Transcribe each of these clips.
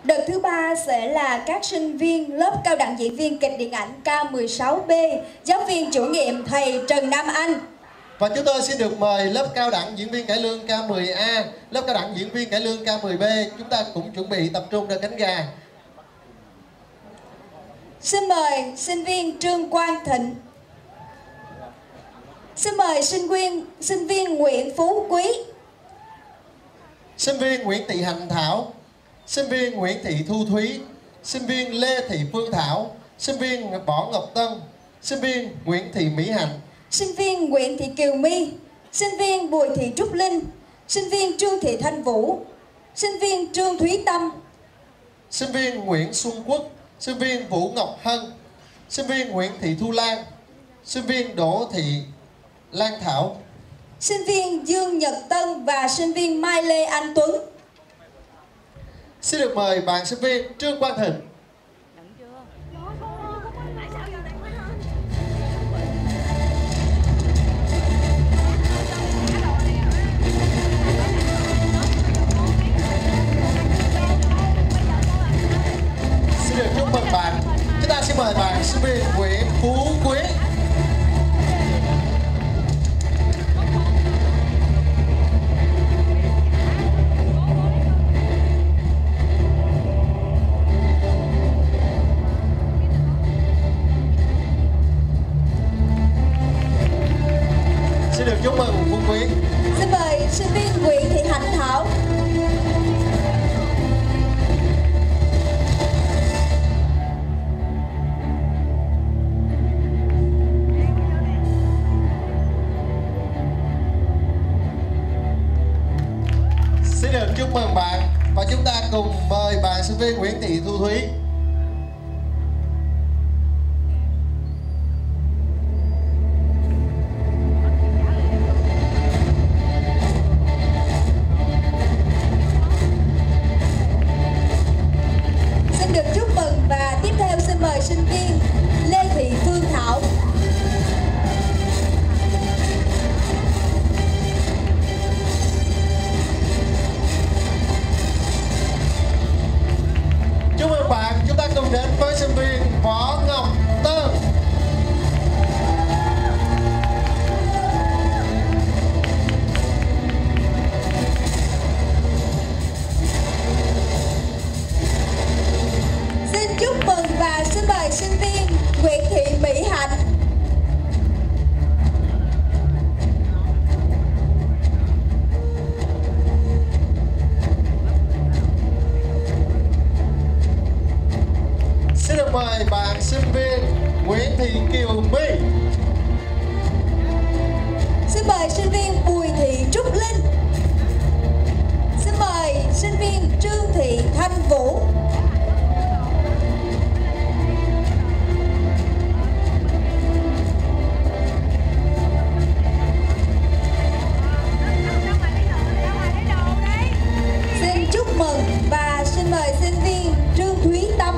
Đợt thứ 3 sẽ là các sinh viên lớp cao đẳng diễn viên kịch điện ảnh K16B, giáo viên chủ nhiệm thầy Trần Nam Anh. Và chúng tôi xin được mời lớp cao đẳng diễn viên cải lương K10A, lớp cao đẳng diễn viên cải lương K10B. Chúng ta cũng chuẩn bị tập trung ra cánh gà. Xin mời sinh viên Trương Quang Thịnh. Xin mời sinh viên Nguyễn Phú Quý. Sinh viên Nguyễn Thị Hạnh Thảo, sinh viên Nguyễn Thị Thu Thúy, sinh viên Lê Thị Phương Thảo, sinh viên Võ Ngọc Tân, sinh viên Nguyễn Thị Mỹ Hạnh, sinh viên Nguyễn Thị Kiều My, sinh viên Bùi Thị Trúc Linh, sinh viên Trương Thị Thanh Vũ, sinh viên Trương Thúy Tâm, sinh viên Nguyễn Xuân Quốc, sinh viên Vũ Ngọc Hân, sinh viên Nguyễn Thị Thu Lan, sinh viên Đỗ Thị Lan Thảo, sinh viên Dương Nhật Tân và sinh viên Mai Lê Anh Tuấn. Xin được mời bạn sinh viên Trương Quang Thịnh. Xin được chúc mừng bạn. Chúng ta xin mời bạn sinh viên Nguyễn Phú Quý. Xin được chúc mừng Phú Quý. Xin mời sinh viên Nguyễn Thị Hạnh Thảo. Xin được chúc mừng bạn và chúng ta cùng mời bạn sinh viên Nguyễn Thị Thu Thúy. Xin được chúc mừng và tiếp theo xin mời sinh viên Lê Thị Phương Thảo. Chúc mừng bạn, chúng ta cùng đến với sinh viên Võ Ngọc Tân. Xin chúc mừng và xin mời sinh viên Nguyễn Thị Mỹ Hạnh. Xin được mời bạn sinh viên Nguyễn Thị Kiều My. Xin mời sinh viên Bùi Thị Trúc Linh. Xin mời sinh viên Trương Thị Thanh Vũ. Xin chúc mừng và xin mời sinh viên Trương Thúy Tâm.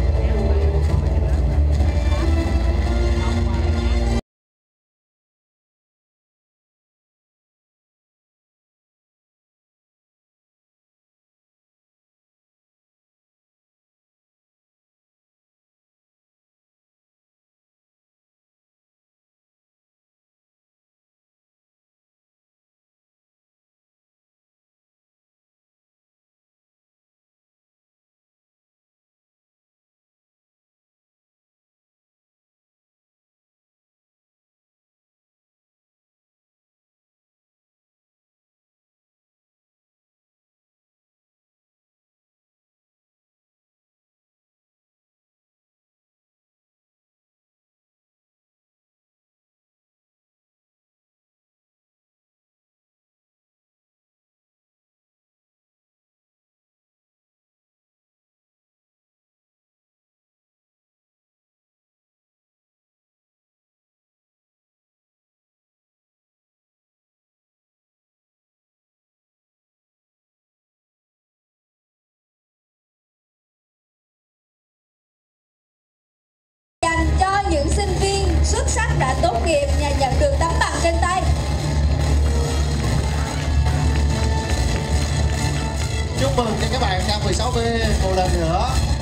Dành cho những sinh viên xuất sắc đã tốt nghiệp và nhận được tấm bằng trên tay. Chúc mừng cho các bạn K16B một lần nữa.